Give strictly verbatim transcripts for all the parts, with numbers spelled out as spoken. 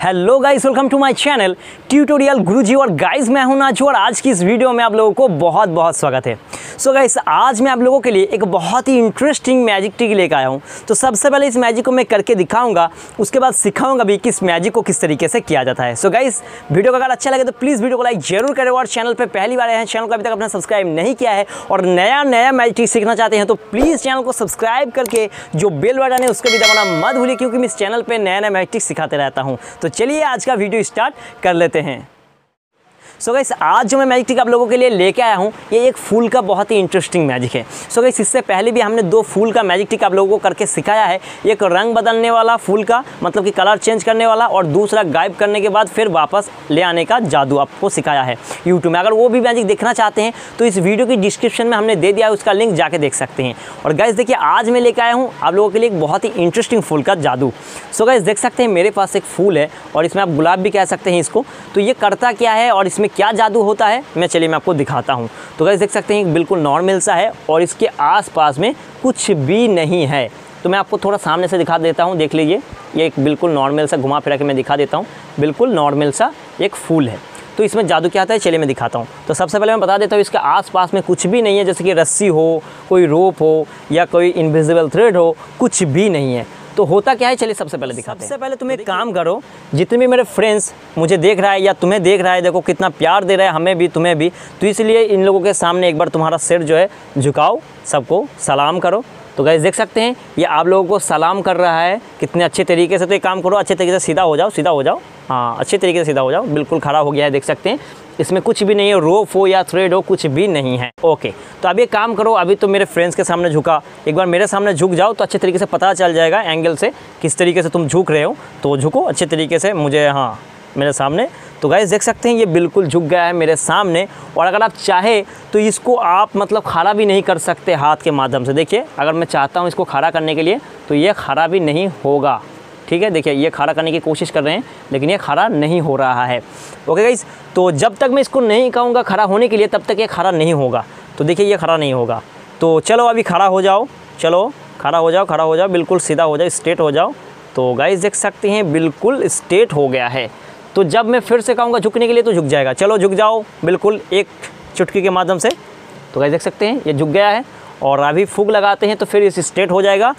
Hello guys, welcome to my channel tutorial Guruji. और guys मैं हूं नाजू और आज की इस वीडियो में आप लोगों को बहुत बहुत स्वागत है। सो so गाइस, आज मैं आप लोगों के लिए एक बहुत ही इंटरेस्टिंग मैजिक ट्रिक लेकर आया हूं। तो सबसे पहले इस मैजिक को मैं करके दिखाऊंगा, उसके बाद सिखाऊंगा भी कि इस मैजिक को किस तरीके से किया जाता है। सो so गाइस, वीडियो का अगर अच्छा लगे तो प्लीज़ वीडियो को लाइक जरूर करें और चैनल पर पहली बार आए हैं, चैनल को अभी तक अपना सब्सक्राइब नहीं किया है और नया नया मैजिक ट्रिक सीखना चाहते हैं तो प्लीज़ चैनल को सब्सक्राइब करके जो बेल बटन है उसको भी दबाना मत भूलिए, क्योंकि मैं इस चैनल पर नया नया मैजिक ट्रिक सिखाते रहता हूँ। तो चलिए आज का वीडियो स्टार्ट कर लेते हैं। सो so गाइस, आज जो मैं मैजिक ट्रिक आप लोगों के लिए लेके आया हूँ ये एक फूल का बहुत ही इंटरेस्टिंग मैजिक है। सो so गाइस, इससे पहले भी हमने दो फूल का मैजिक ट्रिक आप लोगों को करके सिखाया है। एक रंग बदलने वाला फूल का, मतलब कि कलर चेंज करने वाला, और दूसरा गायब करने के बाद फिर वापस ले आने का जादू आपको सिखाया है यूट्यूब में। अगर वो भी मैजिक देखना चाहते हैं तो इस वीडियो की डिस्क्रिप्शन में हमने दे दिया है, उसका लिंक जाके देख सकते हैं। और गाइस देखिए, आज मैं लेकर आया हूँ आप लोगों के लिए एक बहुत ही इंटरेस्टिंग फूल का जादू। सो गाइस देख सकते हैं मेरे पास एक फूल है और इसमें आप गुलाब भी कह सकते हैं इसको। तो ये करता क्या है और इसमें क्या जादू होता है मैं चलिए मैं आपको दिखाता हूं। तो गाइस देख सकते हैं बिल्कुल नॉर्मल सा है और इसके आसपास में कुछ भी नहीं है। तो मैं आपको थोड़ा सामने से दिखा देता हूं, देख लीजिए। ये एक बिल्कुल नॉर्मल सा घुमा फिरा के मैं दिखा देता हूं। बिल्कुल नॉर्मल सा एक फूल है। तो इसमें जादू क्या आता है चलिए मैं दिखाता हूँ। तो सबसे पहले मैं बता देता हूँ इसके आसपास में कुछ भी नहीं है, जैसे कि रस्सी हो, कोई रोप हो या कोई इनविजिबल थ्रेड हो, कुछ भी नहीं है। तो होता क्या है चलिए सबसे पहले दिखाते हैं। सबसे पहले तुम एक काम करो, जितने भी मेरे फ्रेंड्स मुझे देख रहा है या तुम्हें देख रहा है, देखो कितना प्यार दे रहा है हमें भी तुम्हें भी, तो इसलिए इन लोगों के सामने एक बार तुम्हारा सिर जो है झुकाओ, सबको सलाम करो। तो गाइस देख सकते हैं ये आप लोगों को सलाम कर रहा है कितने अच्छे तरीके से। तो एक काम करो, अच्छे तरीके से सीधा हो जाओ, सीधा हो जाओ, हाँ अच्छे तरीके से सीधा हो जाओ। बिल्कुल खड़ा हो गया है, देख सकते हैं इसमें कुछ भी नहीं है, रोप हो या थ्रेड हो, कुछ भी नहीं है। ओके, तो अभी एक काम करो, अभी तो मेरे फ्रेंड्स के सामने झुका, एक बार मेरे सामने झुक जाओ तो अच्छे तरीके से पता चल जाएगा एंगल से किस तरीके से तुम झुक रहे हो। तो झुको अच्छे तरीके से मुझे, हाँ मेरे सामने। तो गाइस देख सकते हैं ये बिल्कुल झुक गया है मेरे सामने। और अगर आप चाहे तो इसको आप मतलब खड़ा भी नहीं कर सकते हाथ के माध्यम से। देखिए अगर मैं चाहता हूँ इसको खड़ा करने के लिए तो ये खड़ा भी नहीं होगा, ठीक है। देखिए ये खड़ा करने की कोशिश कर रहे हैं लेकिन ये खड़ा नहीं हो रहा है। ओके गाइस, तो जब तक मैं इसको नहीं कहूँगा खड़ा होने के लिए तब तक ये खड़ा नहीं होगा। तो देखिए ये खड़ा नहीं होगा। तो चलो अभी खड़ा हो जाओ, चलो खड़ा हो जाओ, खड़ा हो जाओ, बिल्कुल सीधा हो जाओ, स्ट्रेट हो जाओ। तो गाइस देख सकते हैं बिल्कुल स्ट्रेट हो गया है। तो जब मैं फिर से कहूँगा झुकने के लिए तो झुक जाएगा। चलो झुक जाओ बिल्कुल एक चुटकी के माध्यम से। तो गाइस देख सकते हैं ये झुक गया है और अभी फूंक लगाते हैं तो फिर इस स्ट्रेट हो जाएगा।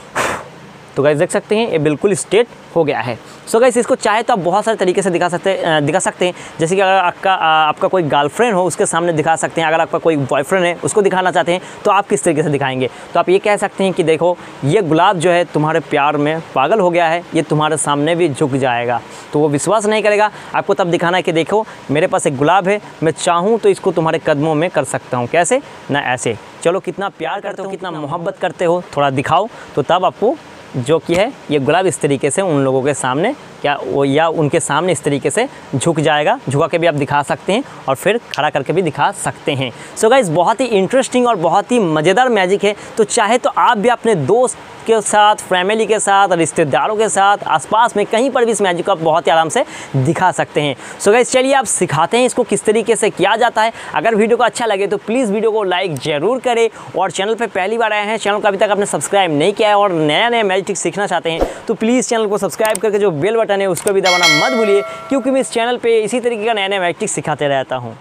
तो गाइस देख सकते हैं ये बिल्कुल स्ट्रेट हो गया है। सो गाइस इसको चाहे तो आप बहुत सारे तरीके से दिखा सकते हैं दिखा सकते हैं जैसे कि अगर आपका आपका कोई गर्लफ्रेंड हो उसके सामने दिखा सकते हैं। अगर आपका कोई बॉयफ्रेंड है उसको दिखाना चाहते हैं तो आप किस तरीके से दिखाएंगे। तो आप ये कह सकते हैं कि देखो ये गुलाब जो है तुम्हारे प्यार में पागल हो गया है, ये तुम्हारे सामने भी झुक जाएगा। तो वो विश्वास नहीं करेगा, आपको तब दिखाना है कि देखो मेरे पास एक गुलाब है, मैं चाहूँ तो इसको तुम्हारे कदमों में कर सकता हूँ। कैसे ना ऐसे। चलो कितना प्यार करते हो, कितना मोहब्बत करते हो, थोड़ा दिखाओ। तो तब आपको जो कि है ये गुलाब इस तरीके से उन लोगों के सामने क्या वो या उनके सामने इस तरीके से झुक जाएगा। झुका के भी आप दिखा सकते हैं और फिर खड़ा करके भी दिखा सकते हैं। सो गाइस बहुत ही इंटरेस्टिंग और बहुत ही मज़ेदार मैजिक है। तो चाहे तो आप भी अपने दोस्त के साथ, फैमिली के साथ, रिश्तेदारों के साथ, आसपास में कहीं पर भी इस मैजिक को आप बहुत ही आराम से दिखा सकते हैं। सो गाइस चलिए आप सिखाते हैं इसको किस तरीके से किया जाता है। अगर वीडियो को अच्छा लगे तो प्लीज़ वीडियो को लाइक ज़रूर करें और चैनल पर पहली बार आए हैं, चैनल को अभी तक आपने सब्सक्राइब नहीं किया है और नया नया मैजिक ट्रिक सीखना चाहते हैं तो प्लीज़ चैनल को सब्सक्राइब करके जो बेल बटन है उसको भी दबाना मत भूलिए, क्योंकि मैं इस चैनल पे इसी तरीके का नया नया मैजिक ट्रिक सिखाते रहता हूँ।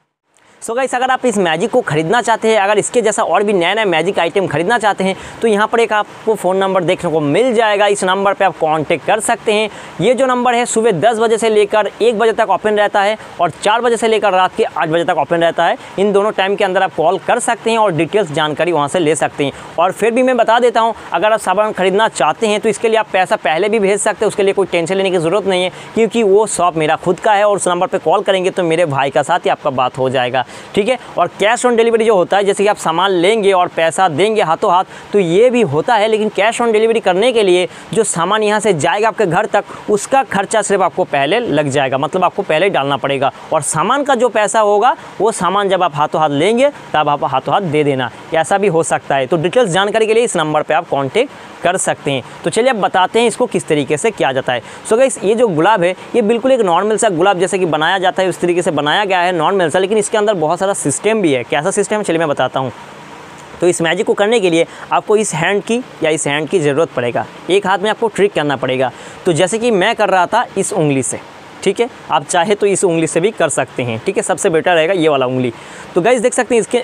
सो गाइस अगर आप इस मैजिक को खरीदना चाहते हैं, अगर इसके जैसा और भी नया नया मैजिक आइटम खरीदना चाहते हैं तो यहाँ पर एक आपको फ़ोन नंबर देखने को मिल जाएगा। इस नंबर पे आप कांटेक्ट कर सकते हैं। ये जो नंबर है सुबह दस बजे से लेकर एक बजे तक ओपन रहता है और चार बजे से लेकर रात के आठ बजे तक ओपन रहता है। इन दोनों टाइम के अंदर आप कॉल कर सकते हैं और डिटेल्स जानकारी वहाँ से ले सकते हैं। और फिर भी मैं बता देता हूँ, अगर आप सामान खरीदना चाहते हैं तो इसके लिए आप पैसा पहले भी भेज सकते हैं, उसके लिए कोई टेंशन लेने की ज़रूरत नहीं है, क्योंकि वो शॉप मेरा खुद का है और उस नंबर पर कॉल करेंगे तो मेरे भाई का साथ ही आपका बात हो जाएगा, ठीक है। और कैश ऑन डिलीवरी जो होता है, जैसे कि आप सामान लेंगे और पैसा देंगे हाथों हाथ, तो ये भी होता है। लेकिन कैश ऑन डिलीवरी करने के लिए जो सामान यहाँ से जाएगा आपके घर तक, उसका खर्चा सिर्फ आपको पहले लग जाएगा, मतलब आपको पहले डालना पड़ेगा। और सामान का जो पैसा होगा वो सामान जब आप हाथों हाथ लेंगे तब आप हाथों हाथ दे देना, ऐसा भी हो सकता है। तो डिटेल्स जानकारी के लिए इस नंबर पर आप कॉन्टेक्ट कर सकते हैं। तो चलिए अब बताते हैं इसको किस तरीके से किया जाता है। सो गाइस ये जो गुलाब है ये बिल्कुल एक नॉर्मल सा गुलाब जैसे कि बनाया जाता है उस तरीके से बनाया गया है, नॉर्मल सा, लेकिन इसके अंदर बहुत सारा सिस्टम भी है। कैसा सिस्टम है चलिए मैं बताता हूँ। तो इस मैजिक को करने के लिए आपको इस हैंड की या इस हैंड की ज़रूरत पड़ेगा। एक हाथ में आपको ट्रिक करना पड़ेगा। तो जैसे कि मैं कर रहा था इस उंगली से, ठीक है, आप चाहे तो इस उंगली से भी कर सकते हैं, ठीक है, सबसे बेटर रहेगा ये वाला उंगली। तो गाइस देख सकते हैं इसके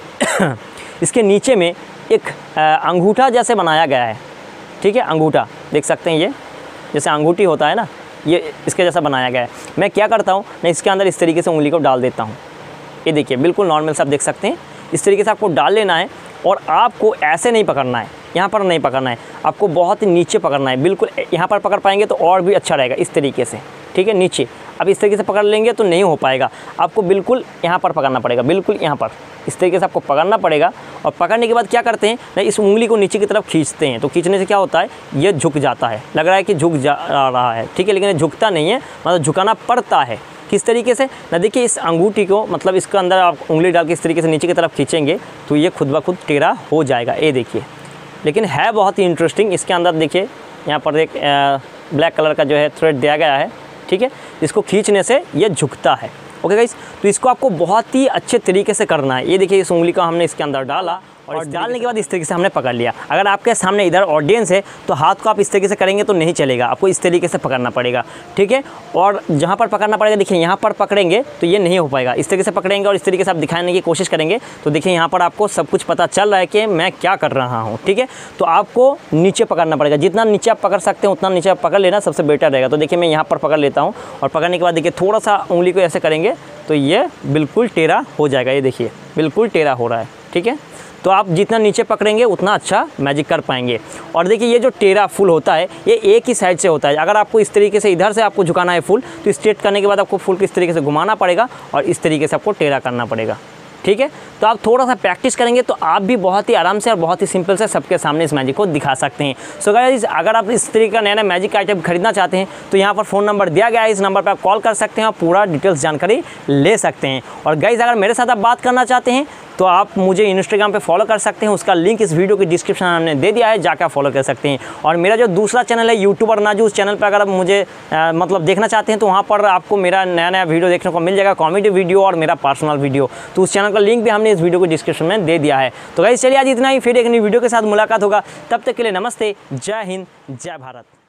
इसके नीचे में एक अंगूठा जैसे बनाया गया है, ठीक है, अंगूठा देख सकते हैं, ये जैसे अंगूठी होता है ना, ये इसके जैसा बनाया गया है। मैं क्या करता हूँ, मैं इसके अंदर इस तरीके से उंगली को डाल देता हूँ। ये देखिए बिल्कुल नॉर्मल से आप देख सकते हैं, इस तरीके से आपको डाल लेना है और आपको ऐसे नहीं पकड़ना है, यहाँ पर नहीं पकड़ना है, आपको बहुत ही नीचे पकड़ना है। बिल्कुल यहाँ पर पकड़ पाएंगे तो और भी अच्छा रहेगा, इस तरीके से, ठीक है, नीचे। अब इस तरीके से पकड़ लेंगे तो नहीं हो पाएगा, आपको बिल्कुल यहाँ पर पकड़ना पड़ेगा, बिल्कुल यहाँ पर इस तरीके से आपको पकड़ना पड़ेगा। और पकड़ने के बाद क्या करते हैं ना, इस उंगली को नीचे की तरफ खींचते हैं। तो खींचने से क्या होता है, ये झुक जाता है, लग रहा है कि झुक जा रहा है, ठीक है, लेकिन ये झुकता नहीं है, मतलब झुकाना पड़ता है। किस तरीके से ना, देखिए इस अंगूठी को, मतलब इसके अंदर आप उंगली डाल के इस तरीके से नीचे की तरफ खींचेंगे तो ये खुद ब खुद टेढ़ा हो जाएगा। ये देखिए, लेकिन है बहुत ही इंटरेस्टिंग। इसके अंदर देखिए यहाँ पर एक ब्लैक कलर का जो है थ्रेड दिया गया है, ठीक है, इसको खींचने से ये झुकता है। ओके गाइस, तो इसको आपको बहुत ही अच्छे तरीके से करना है। ये देखिए इस उंगली को हमने इसके अंदर डाला और डालने के बाद इस तरीके से हमने पकड़ लिया। अगर आपके सामने इधर ऑडियंस है तो हाथ को आप इस तरीके से करेंगे तो नहीं चलेगा, आपको इस तरीके से पकड़ना पड़ेगा, ठीक है। और जहाँ पर पकड़ना पड़ेगा, देखिए यहाँ पर पकड़ेंगे तो ये नहीं हो पाएगा, इस तरीके से पकड़ेंगे और इस तरीके से आप दिखाने की कोशिश करेंगे तो देखिए यहाँ पर आपको सब कुछ पता चल रहा है कि मैं क्या कर रहा हूँ, ठीक है। तो आपको नीचे पकड़ना पड़ेगा, जितना नीचे आप पकड़ सकते हैं उतना नीचे आप पकड़ लेना, सबसे बेटर रहेगा। तो देखिए मैं यहाँ पर पकड़ लेता हूँ और पकड़ने के बाद देखिए थोड़ा सा उंगली को ऐसे करेंगे तो ये बिल्कुल टेढ़ा हो जाएगा। ये देखिए बिल्कुल टेढ़ा हो रहा है, ठीक है। तो आप जितना नीचे पकड़ेंगे उतना अच्छा मैजिक कर पाएंगे। और देखिए ये जो टेढ़ा फुल होता है ये एक ही साइड से होता है। अगर आपको इस तरीके से इधर से आपको झुकाना है फुल, तो स्ट्रेट करने के बाद आपको फुल को इस तरीके से घुमाना पड़ेगा और इस तरीके से आपको टेढ़ा करना पड़ेगा, ठीक है। तो आप थोड़ा सा प्रैक्टिस करेंगे तो आप भी बहुत ही आराम से और बहुत ही सिंपल से सबके सामने इस मैजिक को दिखा सकते हैं। सो गाइस, अगर आप इस तरीके का नया नया मैजिक आइटम खरीदना चाहते हैं तो यहाँ पर फ़ोन नंबर दिया गया है, इस नंबर पर आप कॉल कर सकते हैं और पूरा डिटेल्स जानकारी ले सकते हैं। और गाइस, अगर मेरे साथ आप बात करना चाहते हैं तो आप मुझे इंस्टाग्राम पे फॉलो कर सकते हैं, उसका लिंक इस वीडियो की डिस्क्रिप्शन में हमने दे दिया है, जाकर फॉलो कर सकते हैं। और मेरा जो दूसरा चैनल है यूट्यूबर नाजू, उस चैनल पर अगर आप मुझे आ, मतलब देखना चाहते हैं तो वहाँ पर आपको मेरा नया नया वीडियो देखने को मिल जाएगा, कॉमेडी वीडियो और मेरा पर्सनल वीडियो। तो उस चैनल का लिंक भी हमने इस वीडियो को डिस्क्रिप्शन में दे दिया है। तो गाइस चलिए आज इतना ही, फिर एक नई वीडियो के साथ मुलाकात होगा, तब तक के लिए नमस्ते, जय हिंद, जय भारत।